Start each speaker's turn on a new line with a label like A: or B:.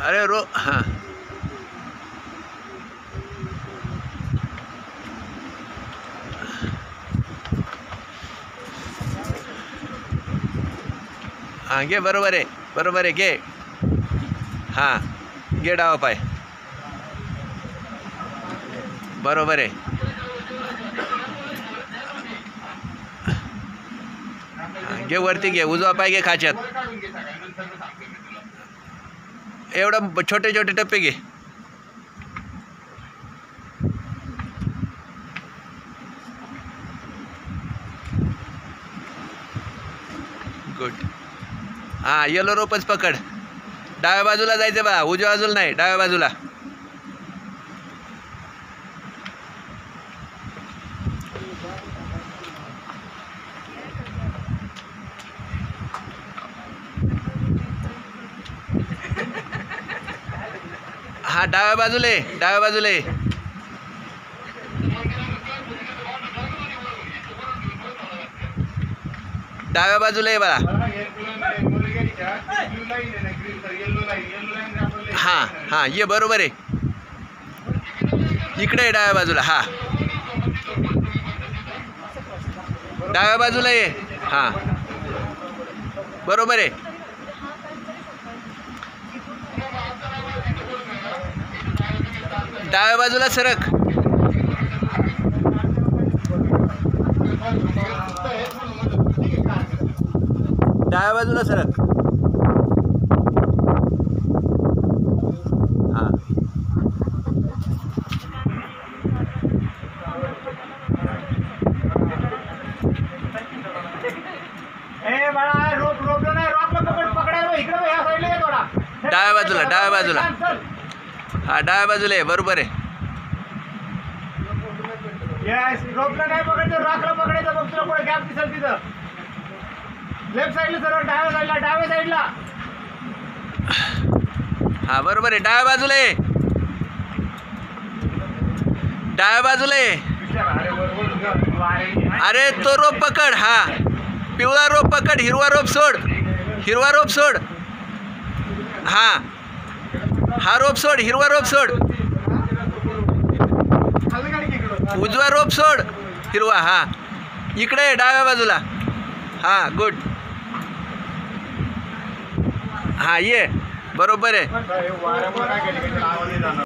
A: अरे हां हां घे, बरोबर आहे घे. हां घे डावा पाय, बरोबर आहे. घे वरती घे, उजवा पाय घे खाच्यात. एवढं छोटे छोटे टप्पे घे. गुड. हां येलो रोपच पकड. डाव्या बाजूला जायचं बा, उजव्या बाजूला नाही, डाव्या बाजूला. हा डाव्या बाजूला डाव्या बाजूला. डाव्या बाजूला आहे बघा. हां हां ये, बरोबर आहे. इकडे आहे डाव्या बाजूला. हां डाव्या बाजूला ये. हां बरोबर आहे. डाव्या बाजूला सरक. डाव्या बाजूला सरक. हां डाव्या बाजूला, डाव्या बाजूला. हा डाव्या बाजूला आहे, बरोबर आहे.
B: रोपला नाही पकडायचं, राखला पकडायचं. बघ तुला पुढे गॅप दिसेल तिथं. लेफ्ट साईडला सरळ, डाव्या साईडला, डाव्या साईडला.
A: हा बरोबर आहे. डाव्या बाजूला आहे, डाव्या बाजूला आहे. अरे तो रोप पकड. हा पिवळा रोप पकड, हिरवा रोप सोड. हिरवा रोप सोड. हा हा रोप सोड, हिरवा रोप सोड. उजवा रोप सोड, हिरवा. हा इकडे आहे डाव्या बाजूला. हा गुड. हा ये, बरोबर आहे.